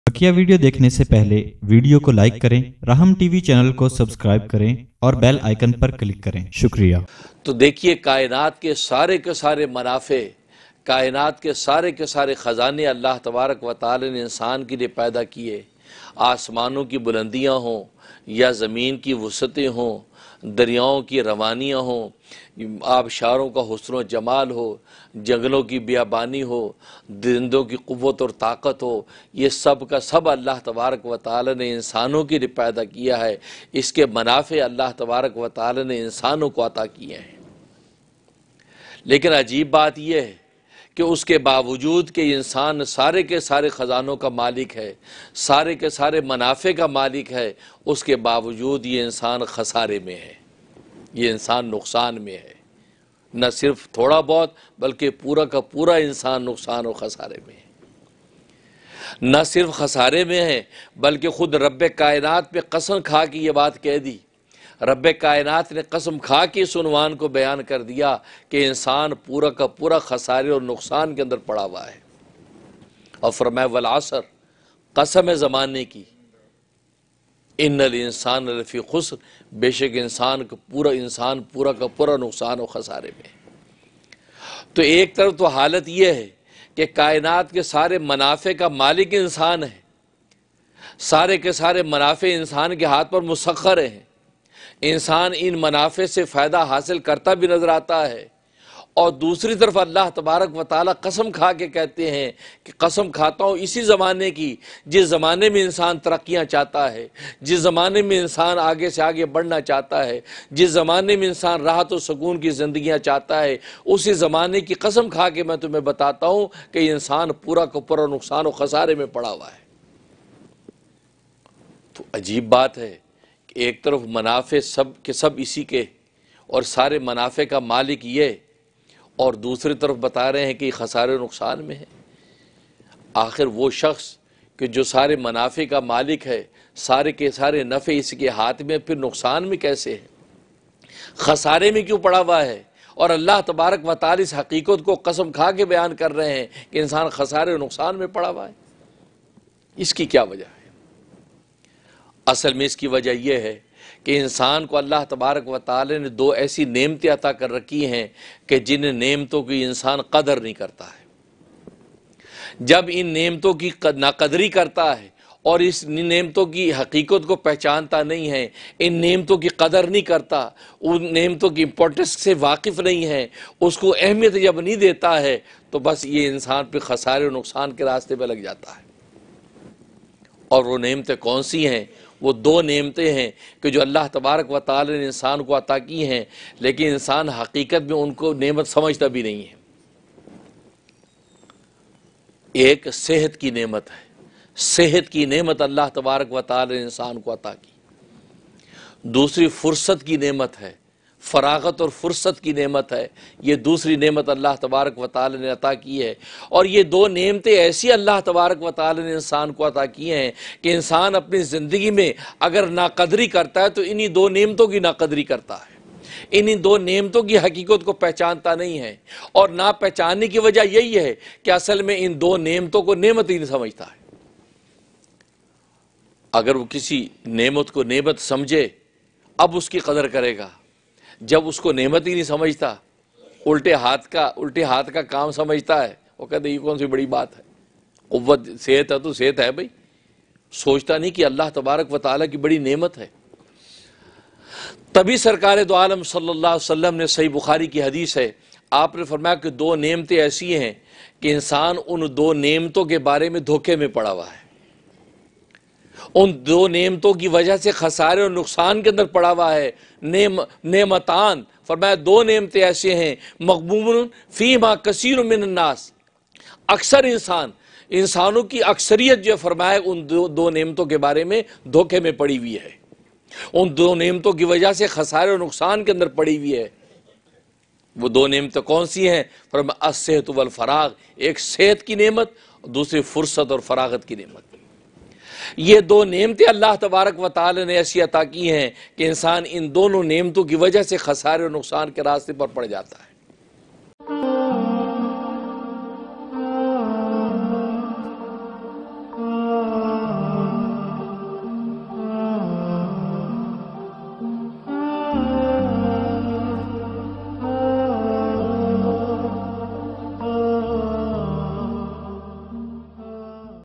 बकिया video देखने से पहले वीडियो को लाइक करें, राहम टीवी चैनल को सब्सक्राइब करें और बेल आइकन पर क्लिक करें। शुक्रिया। तो देखिए, कायनात के सारे मनाफे, कायनात के सारे ख़जाने अल्लाह तबारक व तआला ने इंसान के लिए पैदा किए। आसमानों की बुलंदियाँ हों या ज़मीन की वसअतें हों, दरियाओं की रवानियाँ हों, आबशारों का हुस्न व जमाल हो, जंगलों की बियाबानी हो, दरिंदों की क़ुव्वत और ताकत हो, ये सब का सब अल्लाह तबारक व तआला ने इंसानों के लिए पैदा किया है। इसके मनाफ़े अल्लाह तबारक व तआला ने इंसानों को अता किए हैं। लेकिन अजीब बात यह है कि उसके बावजूद कि इंसान सारे के सारे ख़जानों का मालिक है, सारे के सारे मनाफ़े का मालिक है, उसके बावजूद ये इंसान खसारे में है, ये इंसान नुकसान में है। न सिर्फ थोड़ा बहुत बल्कि पूरा का पूरा इंसान नुकसान और खसारे में है। न सिर्फ खसारे में है बल्कि ख़ुद रब्बे कायनात पे कसम खा के ये बात कह दी। रब्बे कायनात ने कसम खा के इस उन्वान को बयान कर दिया कि इंसान पूरा का पूरा खसारे और नुकसान के अंदर पड़ा हुआ है। और फरमाया वल असर, कसम है ज़माने की, इन्नल इंसान लफ़ी खुस्र, बेशक इंसान पूरा का पूरा नुकसान और खसारे में। तो एक तरफ तो हालत यह है कि कायनात के सारे मनाफे का मालिक इंसान है, सारे के सारे मनाफे इंसान के हाथ पर मुसख्खर हैं, इंसान इन मनाफे से फ़ायदा हासिल करता भी नज़र आता है। और दूसरी तरफ अल्लाह तबारक व तआला कसम खा के कहते हैं कि कसम खाता हूँ इसी ज़माने की जिस ज़माने में इंसान तरक्कियाँ चाहता है, जिस ज़माने में इंसान आगे से आगे बढ़ना चाहता है, जिस ज़माने में इंसान राहत और सुकून की ज़िंदगियाँ चाहता है, उसी ज़माने की कसम खा के मैं तुम्हें बताता हूँ कि इंसान पूरा का पूरा नुकसान और ख़सारे में पड़ा हुआ है। तो अजीब बात है कि एक तरफ मनाफे सब के सब इसी के और सारे मनाफे का मालिक ये, और दूसरी तरफ बता रहे हैं कि खसारे नुकसान में है। आखिर वो शख्स कि जो सारे मनाफे का मालिक है, सारे के सारे नफ़े इसके हाथ में, फिर नुकसान में कैसे है, खसारे में क्यों पड़ा हुआ है? और अल्लाह तबारक व तआला इस हकीकत को कसम खा के बयान कर रहे हैं कि इंसान खसारे नुकसान में पड़ा हुआ है। इसकी क्या वजह है? असल में इसकी वजह यह है कि इंसान को अल्लाह तबारक व तआला ने दो ऐसी नेमतें अता कर रखी हैं कि जिन नेमतों की इंसान कदर नहीं करता है। जब इन नेमतों की नाकदरी करता है और इस नेमतों की हकीकत को पहचानता नहीं है, इन नेमतों की कदर नहीं करता, उन नेमतों की इम्पोर्टेंस से वाकिफ़ नहीं है, उसको अहमियत जब नहीं देता है, तो बस ये इंसान पे खसारे और नुकसान के रास्ते पर लग जाता है। और वो नेमतें कौन सी हैं? वो दो नेमतें हैं कि जो अल्लाह तबारक व तआला ने इंसान को अता की हैं, लेकिन इंसान हकीकत में उनको नेमत समझता भी नहीं है। एक सेहत की नेमत है, सेहत की नेमत अल्लाह तबारक व तआला ने इंसान को अता की। दूसरी फुर्सत की नेमत है, फ़रागत और फुर्सत की नेमत है, ये दूसरी नेमत अल्लाह तबारक व तआला ने अता की है। और ये दो नेमतें ऐसी अल्लाह तबारक व तआला ने इंसान को अता की हैं कि इंसान अपनी ज़िंदगी में अगर नाकदरी करता है तो इन्हीं दो नेमतों की नाकदरी करता है, इन्हीं दो नेमतों की हकीकत को पहचानता नहीं है। और ना पहचानने की वजह यही है कि असल में इन दो नेमतों को नेमत ही नहीं समझता है। अगर वो किसी नेमत को नेमत समझे अब उसकी कदर करेगा, जब उसको नेमत ही नहीं समझता, उल्टे हाथ का काम समझता है, वो कहते ये कौन सी बड़ी बात है, कुव्वत सेहत है तो सेहत है भाई, सोचता नहीं कि अल्लाह तबारक व तआला की बड़ी नेमत है। तभी सरकार दो आलम सल्लल्लाहु अलैहि वसल्लम ने, सही बुखारी की हदीस है, आपने फरमाया कि दो नेमतें ऐसी हैं कि इंसान उन दो नेमतों के बारे में धोखे में पड़ा हुआ है, उन दो नेमतों की वजह से खसारे और नुकसान के अंदर पड़ा हुआ है। नेमतान, फरमाया दो नेमतें ऐसे हैं मग़बून फ़ीमा कसीर मिन अन्नास, अक्सर इंसानों की अक्सरियत जो फरमाया उन दो नेमतों के बारे में धोखे में पड़ी हुई है, उन दो नेमतों की वजह से खसारे और नुकसान के अंदर पड़ी हुई है। वो दो नेमतें कौन सी हैं? फरमाया अस्सेहत वल फराग, एक सेहत की नेमत, दूसरी फुर्सत और फरागत की नेमत। ये दो नेमतें अल्लाह तबारक व तआला ने ऐसी अता की हैं कि इंसान इन दोनों नेमतों की वजह से खसारे और नुकसान के रास्ते पर पड़ जाता है।